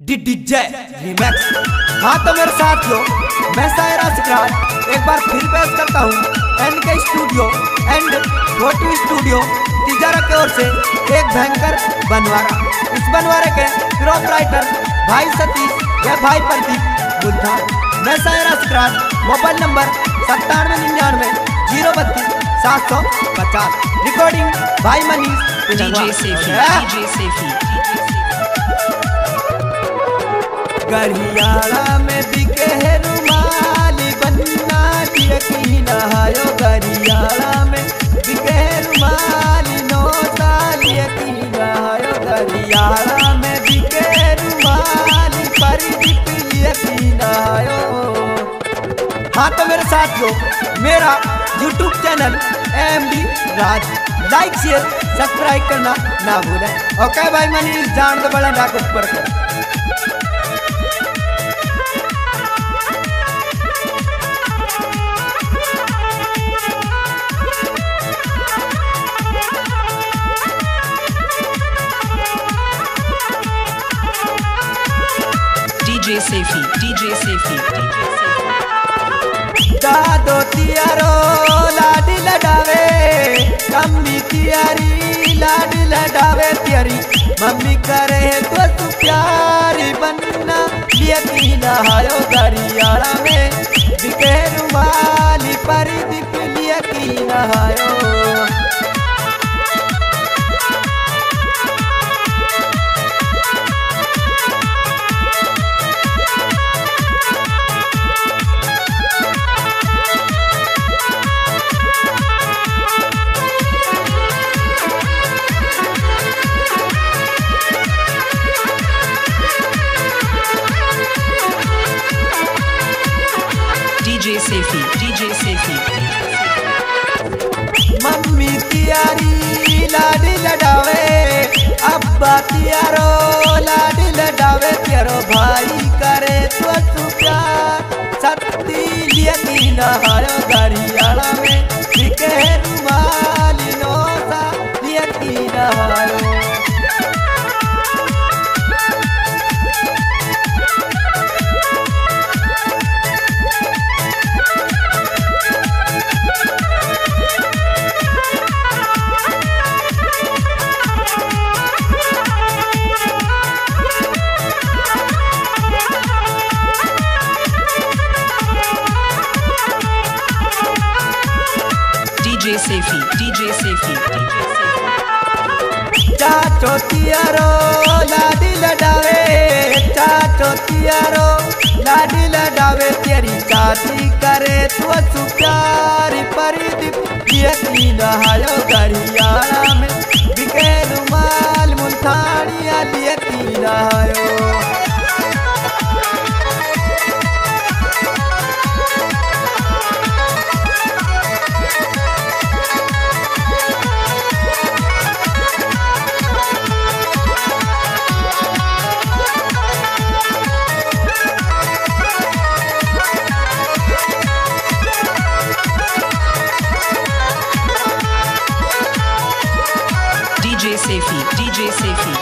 DJ remix. हाँ तो मेरे साथियों, मैं शायरा सिकरार एक बार फिर पेश करता हूँ NK studio and photo studio Tijara की ओर से एक भयंकर बनवारा। इस बनवारे के प्रोपराइटर भाई सतीश या भाई प्रदीप बुद्धा। मैं शायरा सिकरार, मोबाइल नंबर 9799 032 750। रिकॉर्डिंग भाई मनीष गरियाला में बिके है रुमाली बनना यकीन आयो। गरियाला में बिके है रुमाली 9 साल यकीन आयो। गरियाला में बिके है रुमाली परिदीप यकीन आयो। हाँ तो मेरे साथियों, मेरा YouTube channel AMD Raj like share subscribe करना ना भूलें। ओके भाई मनीष जान तो बड़ा डाक ऊपर कर। DJ Safety दादो तियारो लाडी लडावे, मम्मी तियारी लाडी लडावे तियारी। मम्मी करे तो तू प्यारी बनना यकीन आयो। गरियाला में बिके रुमाली परिदीप यकीन आयो। DJ Safety मम्मी तियारी लाडी लडावे, अब्बा तियारो लाडी लडावे तियारो। भाई करे तो तू प्यार सत्ती यकीन आयो। गरियाला में बिके रुमाली 9 साल यकीन आयो। DJ Safety चाचो तियारो लाडी लडावे, चाचो तियारो लाडी लडावे तेरी। चाची करे तो तू प्यारी परिदीप यकीन आयो। गरियाला में बिके रुमाल मुल्तानी यकीन आयो। DJ Safety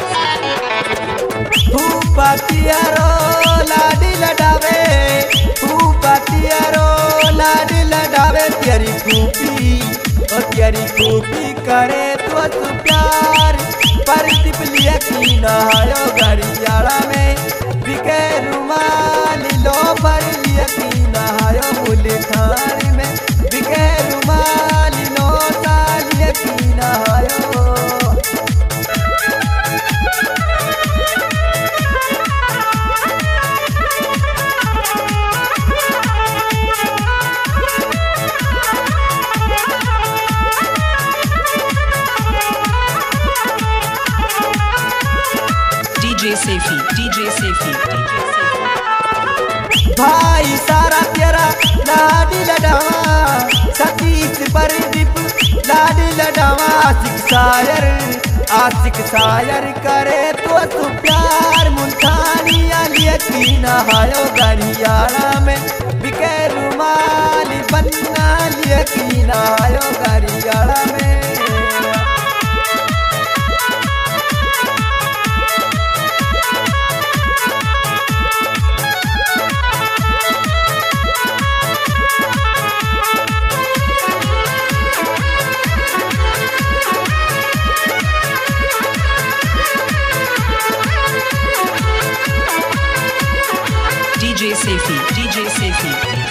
फूफा तियारो लाडी लडावे, फूफा तियारो लाडी लडावे तेरी फूफी। और तेरी फूफी करे तो तू प्यार परिदीप यकीन आयो। गरियाला में बिके रुमाली लो पर यकीन आयो। मुल्तानी में बिके रुमाली 9 साल यकीन आयो। DJ Safety भाई सारा तेरा लाडी लडावा, सतीश परिदीप लाडी लडावा। आशिक शायर करे तो तू प्यार मुल्तानी यकीन आयो। गरियाला में बिके रुमाली बनना यकीन आयो। गरियाला में DJ Safi, DJ Safi.